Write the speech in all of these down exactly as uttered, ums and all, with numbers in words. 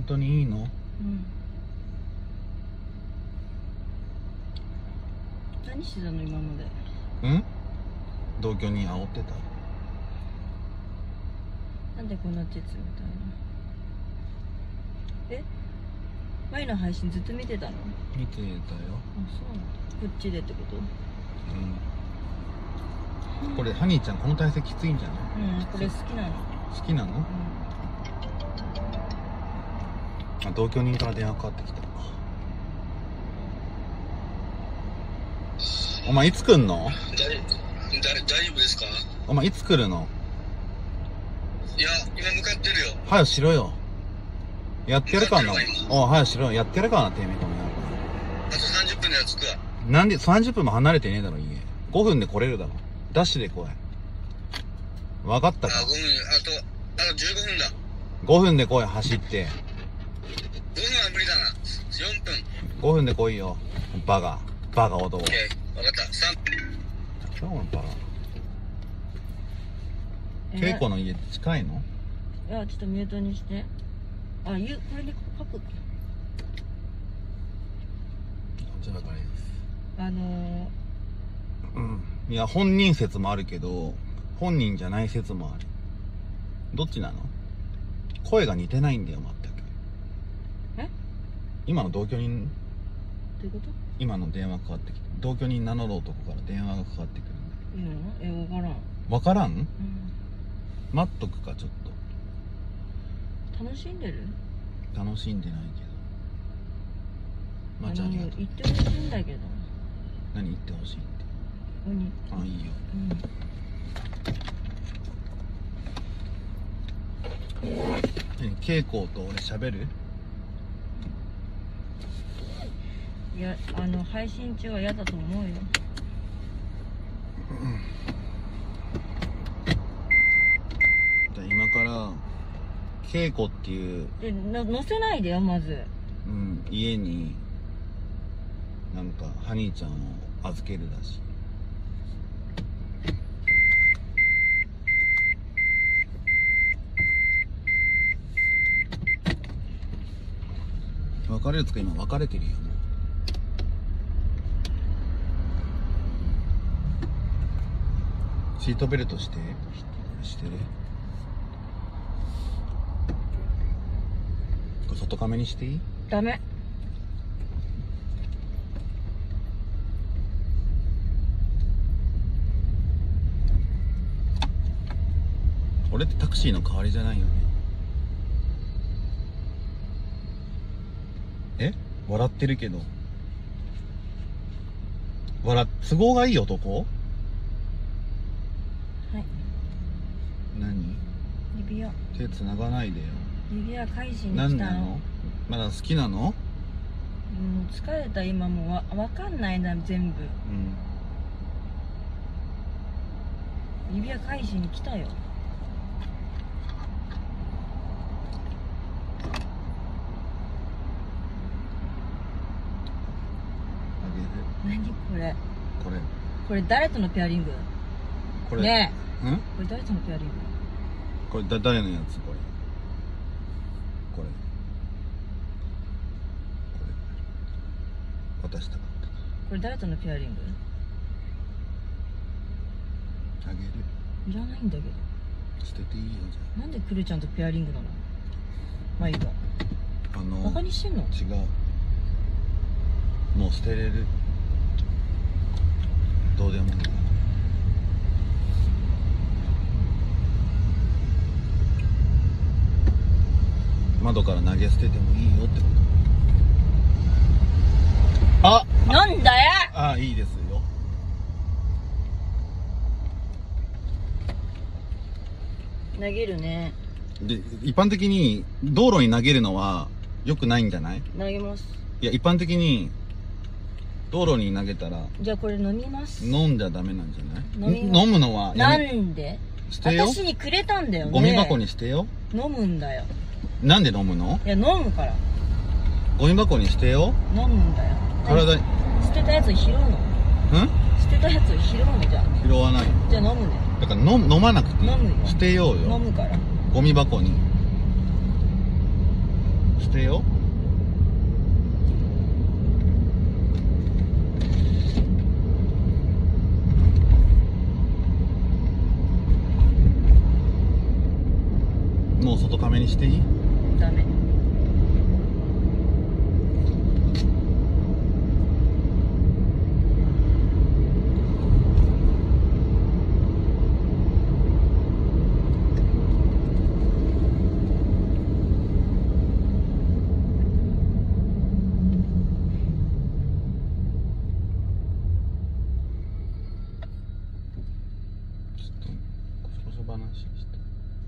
当にいいの？ うん。何してたの今まで？ ん？同居人煽ってた？ なんでこんな鉄みたいな。え？前の配信ずっと見てたの？ 見てたよ。あ、 そうなんだ。こっちでってこと？ うん。これハニーちゃんこの体勢きついんじゃない？ うん、これ好きなの。 好きなの？うん。あ、同居人から電話かかってきた。お前いつ来んの？ 大丈夫ですか？ お前いつ来るの？ いや、今向かってるよ。 早くしろよ。やってやるからな。おい、早くしろよ。やってやるからな、てめえこの野郎。 あとさんじゅっぷんでは着くわ。 なんでさんじゅっぷんも離れてねえだろ、家。ごふんで来れるだろ。ダッシュで来い。わかったか？ あ、ごふん、あと、あとじゅうごふんだ。 ごふんで来い、走って。 ごふんは無理だな。よんぷん。 ごふんで来いよ。バカ。バカ男。 オッケー。わかった。さんぷん。 今日のバカ。稽古の家近いの？ いや、ちょっとミュートにして。あ、ゆ、これで書く。こちらからです。 あのー、うん。いや、本人説もあるけど、本人じゃない説もある。どっちなの？声が似てないんだよ、全く。 え？ 今の同居人？ どういうこと？ 今の電話かかってきて、同居人名乗る男から電話がかかってくるんだ。 いいの？え、わからん。 わからん？ うん。 待っとくか、ちょっと。 楽しんでる？ 楽しんでないけど。まあ、じゃあありがとう。 言ってほしいんだけど。 何言ってほしいって？ 何？ あ、いいよ。 うん。 何、稽古と俺喋る？ いや、あの配信中は嫌だと思うよ。 うん。じゃあ今から稽古っていうで、の載せないでよ、まず。 うん、家になんかハニーちゃんを預けるらしい。別れるつか今別れてるよ。もうシートベルトしてしてる。これ外カメにしていい？ ダメ。 俺ってタクシーの代わりじゃないよね。え？笑ってるけど。笑っ、都合がいい男？ はい。 何？ 指輪。 手繋がないでよ。 指輪返しに来たの。 何なの？まだ好きなの？ もう疲れた今もわ、わかんないな、全部。 うん。 指輪返しに来たよ。何これ？ これ。 これ誰とのペアリング？ これ。 ねえ。 ん？ これ誰とのペアリング？ これだ、誰のやつ？これ。これ。これ。渡したかった。 これ誰とのペアリング？ あげる。 いらないんだけど。 捨てていいよ、じゃなんでクルちゃんとペアリングなの？まあいいか。 あ。あの。 バカにしてんの？ 違う。もう捨てれる。どうでもいい。窓から投げ捨ててもいいよってこと。あ、 なんだよ。 あ、いいですよ。 投げるね。 で、一般的に道路に投げるのは良くないんじゃない？ 投げます。 いや、一般的に道路に投げたらじゃあこれ飲みます。 飲んじゃダメなんじゃない？ 飲みます。 飲むのはやめ。 なんで？ 捨てよ。 私にくれたんだよね。 ゴミ箱に捨てよ。 飲むんだよ。 なんで飲むの？ いや、飲むから。 ゴミ箱に捨てよ。 飲むんだよ。 体に。 捨てたやつ拾うの？ ん？ 捨てたやつ拾うの？じゃあ拾わない。 じゃあ飲むね。 だから飲飲まなくていい。 飲むよ。 捨てようよ。 飲むから。 ゴミ箱に捨捨てよう。もう外カメにしていい？ ダメ。 話して。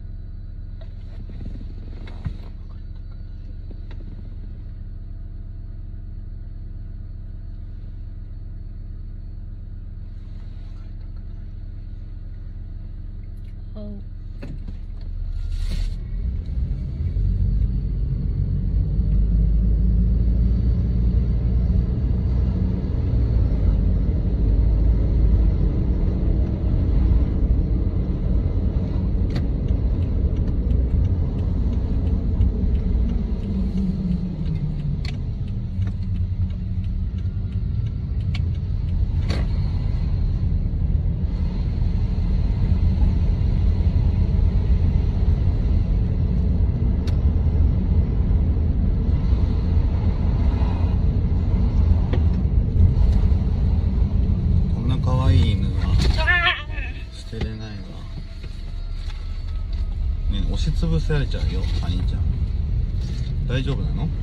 押しつぶされちゃうよ、ハニーちゃん。大丈夫なの？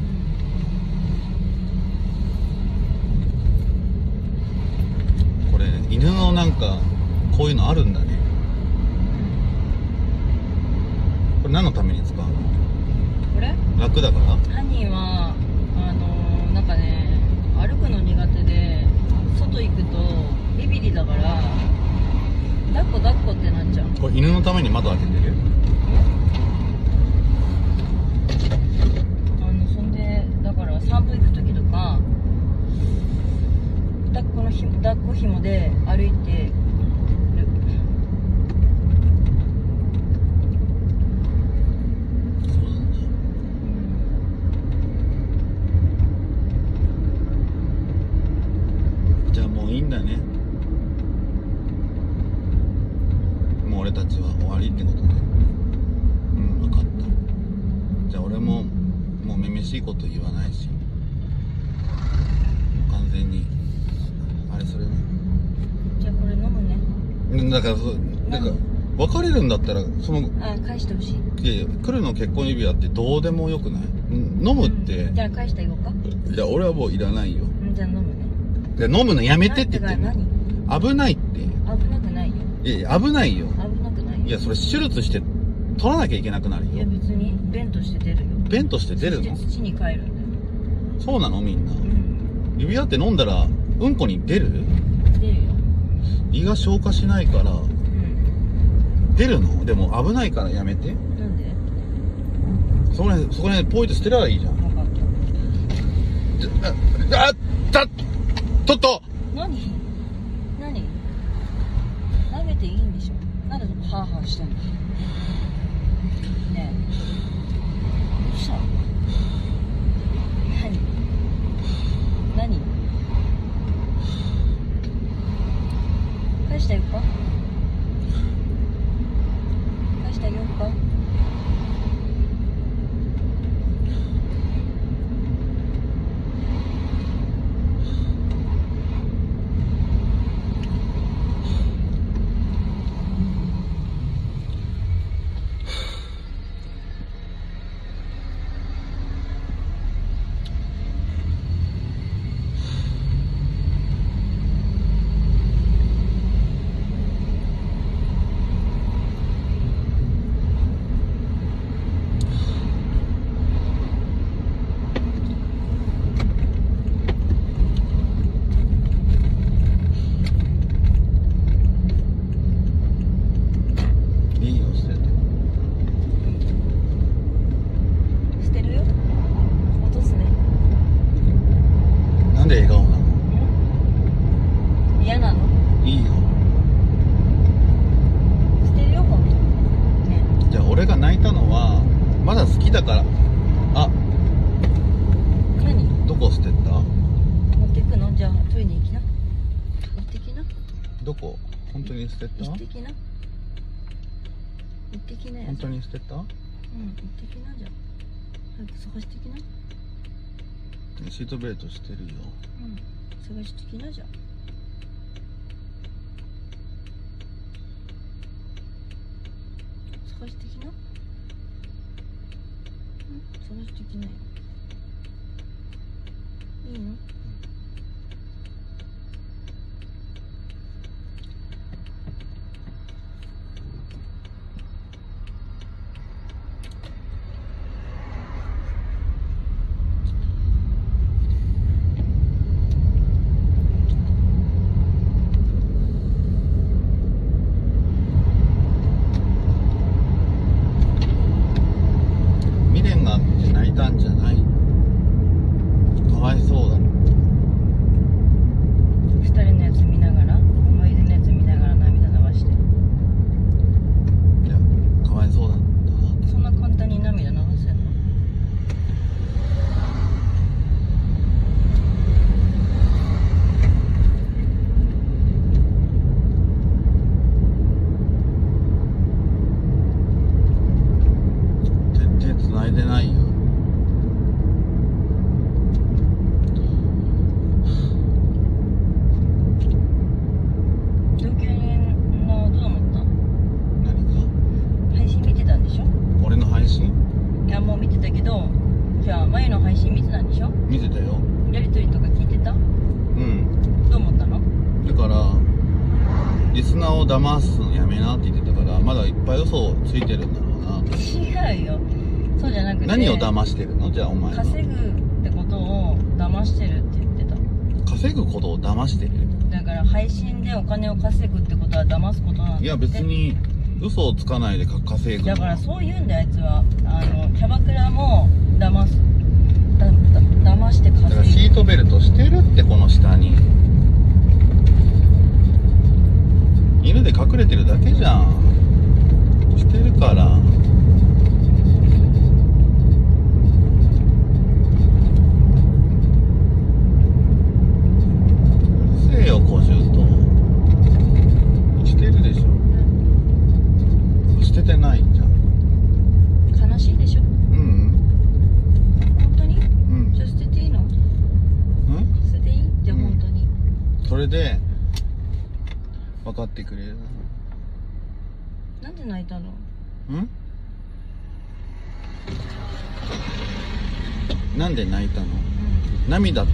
これ犬のなんかこういうのあるんだね。これ何のために使うの？ これ楽だから？ ハニーはあのー、なんかね、歩くの苦手で外行くとビビリだから抱っこ抱っこってなっちゃう。 これ犬のために窓開けてる？ あのそんでだから散歩行く時とか抱っこのひ抱っこ紐で歩いてる。 じゃあもういいんだね。もう俺たちは終わりってことで。うん、分かった。じゃあ俺ももうめめしいこと言わないし、完全にあれそれね。 じゃあこれ飲むね。 だからそだから別れるんだったらそのあ返してほしい。 いやいや、来るの結婚指輪ってどうでもよくない？飲むって、 うん、じゃあ返してあげようか。 じゃあ俺はもういらないよ。 じゃあ飲むね。 で飲むのやめてって言ってんの。 何？ 危ないって。 危なくないよ。 いやいや危ないよ。 危なくないよ。 いやそれ手術して取らなきゃいけなくなるよ。 いや別に便として出るよ。 便として出るの？ そして土に帰るんだよ。 そうなのみんな、 うん、 指輪って飲んだらうんこに出る？ 出るよ。 胃が消化しないから、うん、出るの？でも危ないからやめて。 なんで？ そこねそこねポイと捨てたらいいじゃん。 分かった。 あっだっとっと何何舐めていいんでしょ。なんでハーハーしてんのねえ。どうしたの？何何返してあげようか。返してあげようか。 なんで笑顔なの？ 嫌なの？ いいよ。 捨てるよ、ほんと。ね。 じゃあ俺が泣いたのはまだ好きだから。あどこ？本当に捨てた？ 行ってきな。行ってきなよ。 本当に捨てた？ うん、行ってきなじゃん。早く探してきな。 シートベルトしてるよ。 うん、探してきなじゃん。探してきな。うん、探してきなよ。いいの？ 未練があって泣いたんじゃない。かわいそうだ。 二人のやつ見ながら、思い出のやつ見ながら涙流して。 いや、かわいそうだった。 そんな簡単に涙流せんの？ 手繋いでないよ。 同居人のどう思った？ 何か？ 配信見てたんでしょ？ 俺の配信？ いや、もう見てたけど、じゃあ前の配信見てたんでしょ？ 見てたよ。 やりとりとか聞いてた？ うん。 どう思ったの？ だからリスナーを騙すのやめなって言ってたから、まだいっぱい嘘をついてるんだろうな。 違うよ。そうじゃなくて、 何を騙してるの？じゃあお前は稼ぐってことを騙してるって言ってた。 稼ぐことを騙してる？ だから配信でお金を稼ぐってことは騙すことなんだって。 いや別に嘘をつかないでか稼ぐの。 だからそう言うんだよ、あいつは。あのキャバクラも騙す、だだ騙してだから稼ぐ。 シートベルトしてるって、この下に犬で隠れてるだけじゃん。してるから。うるせえよ小獣と。してるでしょ。捨ててないじゃん。 悲しいでしょ？ うん。 本当に？ うんじゃあ捨てていいの？ うん。 捨てていいってうん本当に。 それで分かってくれる。 なんで泣いたの？ ん？なんで泣いたの？涙って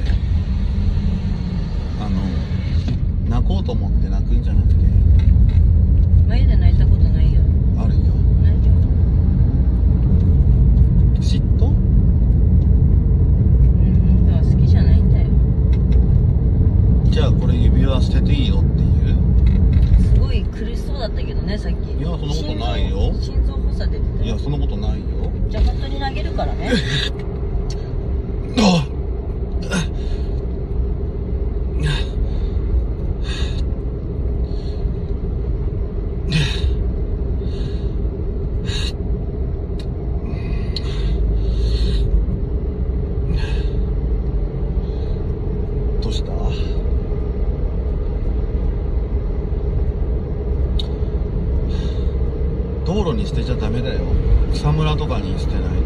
あの泣こうと思って泣くんじゃなくて、 眉で泣いたことないよ。 あるよ。 ないよ。 嫉妬？ うん、だから好きじゃないんだよ。 じゃあこれ指輪捨てていいよっていう？ すごい苦しそうだったけどね、さっき。 いやそんなことないよ。 心臓発作出てたよ。 いやそんなことないよ。 じゃあ本当に投げるからね。 あっどうした？道路に捨てちゃダメだよ。草むらとかに捨てないと。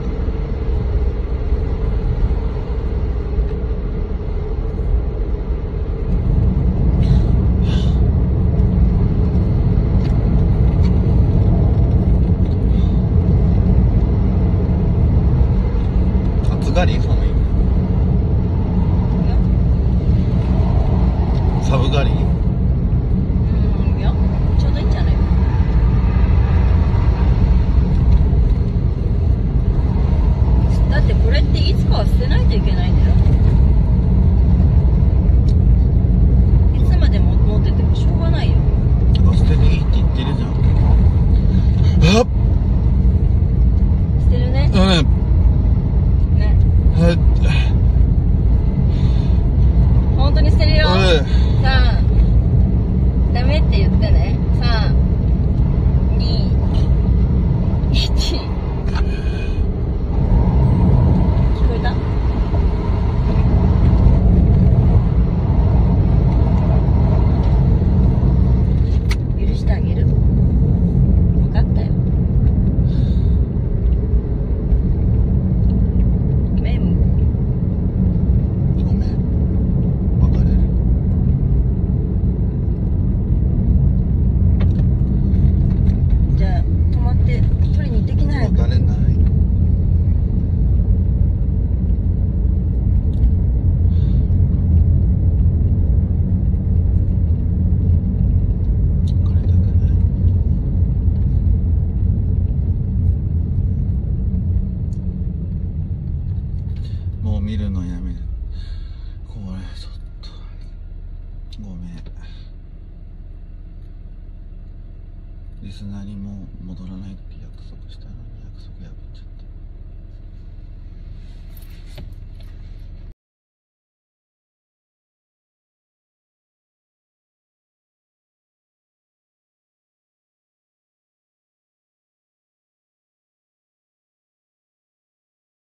暑がり？その意味。サブがり？ うん、いや、ちょうどいいんじゃない？ リスナーにもう戻らないって約束